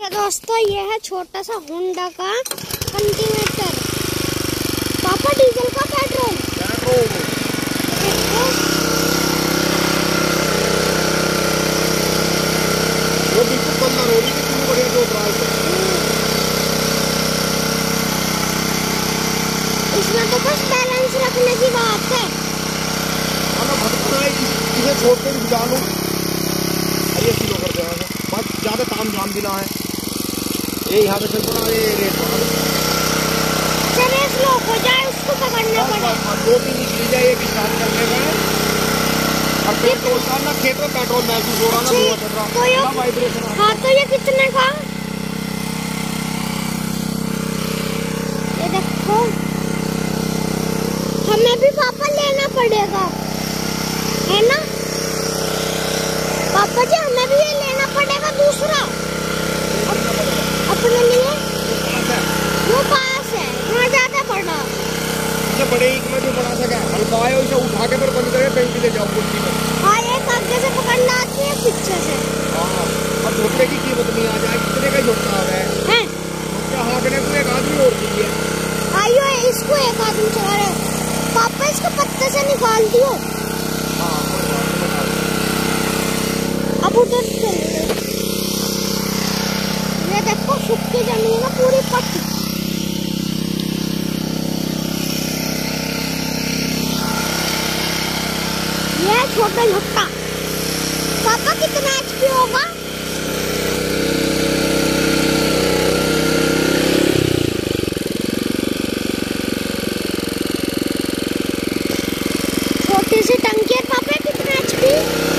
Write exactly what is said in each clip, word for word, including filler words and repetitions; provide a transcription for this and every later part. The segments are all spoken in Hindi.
दोस्तों ये है छोटा सा होंडा का कल्टीवेटर। पापा डीजल का पेट्रोल पेट्रोल वो बिल्कुल बंद हो रही है, कितनी बढ़िया जो ड्राइव है। इसमें तो बस बैलेंस रखने की बात है। हमें भटकना है, इसे छोड़ के भी जा लो, ये स्लो कर देना है, बस ज्यादा ताम झाम भी ना है। ये यहाँ पे चल पड़ा, ये रेस चले स्लो हो जाए, उसको पकड़ना पड़े। दो तीन निकल जाए, एक स्टार्ट करने का है। और पेट्रोल का ना, खेत में पेट्रोल महसूस हो रहा ना, धुआं चल रहा, तो ये वाइब्रेशन। हाँ तो ये कितने का? ये देखो, हमें भी पापा लेना पड़ेगा, है ना पापा जी? हमें भी ये लेना पड़ेगा दूसरा अपने लिए। वो पास है, वहाँ ज्यादा पड़ा। इसे बड़े एक में जो बड़ा सा क्या हल्का है, उसे उठा के फिर बंद करके पेंट ले जाओ कुर्सी में। हाँ एक आगे से पकड़ना आती है, पीछे से। हाँ, और झोंके की कीमत नहीं आ जाए, कितने का झोंका आ रहा है? हैं? झोंका हाँकने को एक आदमी और चाहिए। आइयो इसको एक आदमी चला रहे। पापा इसको पत्ते से निकाल दियो। हाँ, अब उधर चलो, ये देखो सूखी जमीन है पूरी पट्टी। ये छोटा झुट्टा। पापा कितना एचपी होगा? छोटी सी टंकी है पापा, कितना एचपी?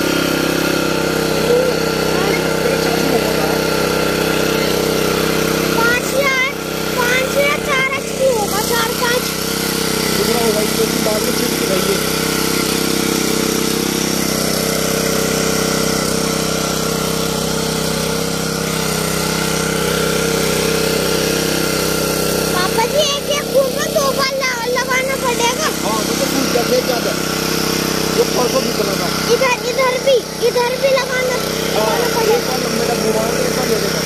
पाँच या पाँच या चार एचपी होगा, चार पाँच। कितना होगा इसको बाद में चेक कराइए। पापा जी एक एक खून में दो बार लगाना पड़ेगा। हाँ तो कुछ जगह ज्यादा जो परसों भी चला था। इधर इधर भी इधर भी लगाना लगाना पड़ेगा। मेरा घुमाओ तो ऐसा ले लेगा।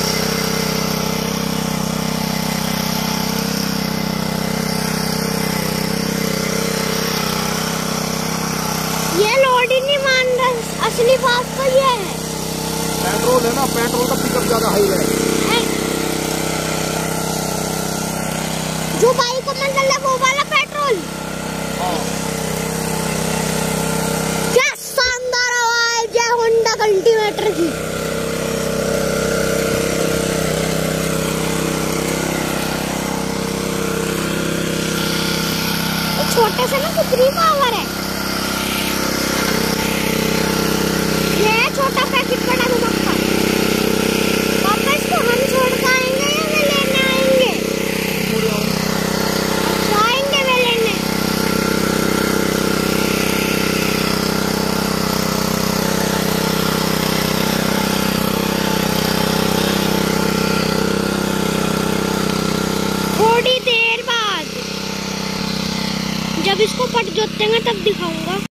ये लोड ही नहीं मान रहा, असली बात तो ये है। पेट्रोल है ना, पेट्रोल का पिकअप ज्यादा हाई है। है? जो बाइक को मंडल है वो वाला पेट्रोल। हाँ। क्या शानदार आवाज है होंडा कल्टीवेटर की। छोटे से ना कितनी पावर है। ये छोटा पैकेट बड़ा धमाका। पापा इसको हम छोड़ के आएंगे या वे लेने आएंगे? अच्छा आएंगे वे लेने। थोड़ी देर बाद जब इसको पट जोतेंगे तब दिखाऊंगा।